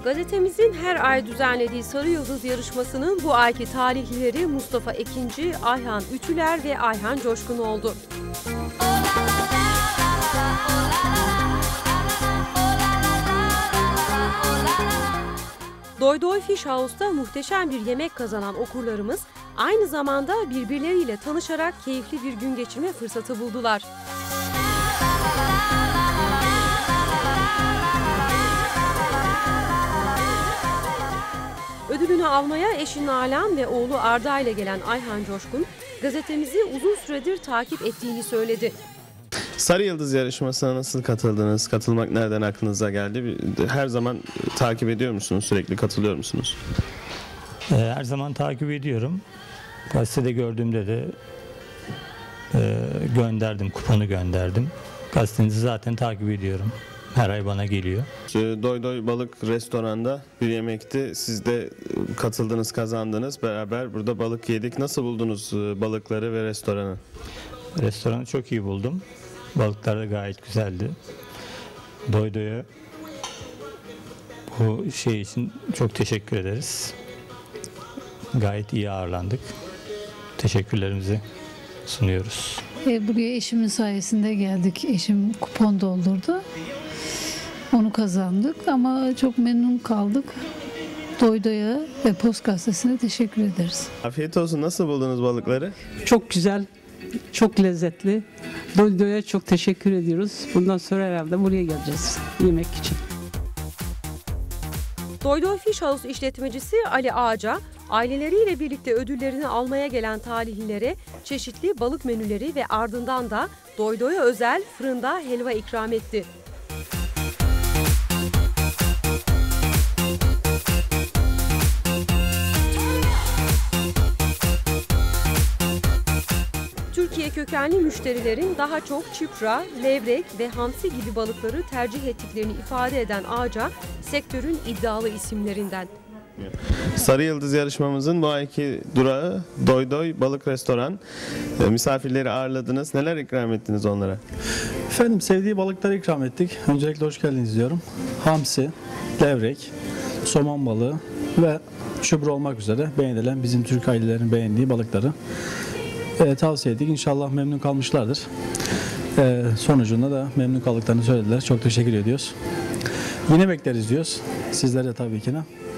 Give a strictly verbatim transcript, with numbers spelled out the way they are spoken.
Gazetemizin her ay düzenlediği Sarı Yıldız yarışmasının bu ayki talihlileri Mustafa Ekinci, Ayhan Ütüler ve Ayhan Coşkun oldu. Doy Doy Fish House'da muhteşem bir yemek kazanan okurlarımız aynı zamanda birbirleriyle tanışarak keyifli bir gün geçirme fırsatı buldular. Ödülünü almaya eşi Nalan ve oğlu Arda ile gelen Ayhan Coşkun, gazetemizi uzun süredir takip ettiğini söyledi. Sarı Yıldız yarışmasına nasıl katıldınız? Katılmak nereden aklınıza geldi? Her zaman takip ediyor musunuz? Sürekli katılıyor musunuz? Her zaman takip ediyorum. Gazetede gördüğümde de e, gönderdim, kuponu gönderdim. Gazetenizi zaten takip ediyorum. Her ay bana geliyor. Doy Doy Balık Restoran'da bir yemekti. Siz de katıldınız, kazandınız. Beraber burada balık yedik. Nasıl buldunuz balıkları ve restoranı? Restoranı çok iyi buldum. Balıklar da gayet güzeldi. Doy Doy'a bu şey için çok teşekkür ederiz. Gayet iyi ağırlandık. Teşekkürlerimizi sunuyoruz. E, buraya eşimin sayesinde geldik. Eşim kupon doldurdu. Onu kazandık ama çok memnun kaldık. Doy Doy'a ve Post Gazetesi'ne teşekkür ederiz. Afiyet olsun. Nasıl buldunuz balıkları? Çok güzel, çok lezzetli. Doy Doy'a çok teşekkür ediyoruz. Bundan sonra herhalde buraya geleceğiz yemek için. Doy Doy Fish House işletmecisi Ali Ağaca, aileleriyle birlikte ödüllerini almaya gelen talihlilere çeşitli balık menüleri ve ardından da Doy Doy'a özel fırında helva ikram etti. Türkiye kökenli müşterilerin daha çok çipra, levrek ve hamsi gibi balıkları tercih ettiklerini ifade eden Ağaca, sektörün iddialı isimlerinden. Sarı Yıldız yarışmamızın bu ayki durağı Doy Doy Balık Restoran. Misafirleri ağırladınız. Neler ikram ettiniz onlara? Efendim, sevdiği balıkları ikram ettik. Öncelikle hoş geldiniz diyorum. Hamsi, levrek, somon balığı ve çupra olmak üzere beğenilen, bizim Türk ailelerinin beğendiği balıkları e, tavsiye ettik. İnşallah memnun kalmışlardır. E, sonucunda da memnun kaldıklarını söylediler. Çok teşekkür ediyoruz. Yine bekleriz diyoruz. Sizlere tabii ki de.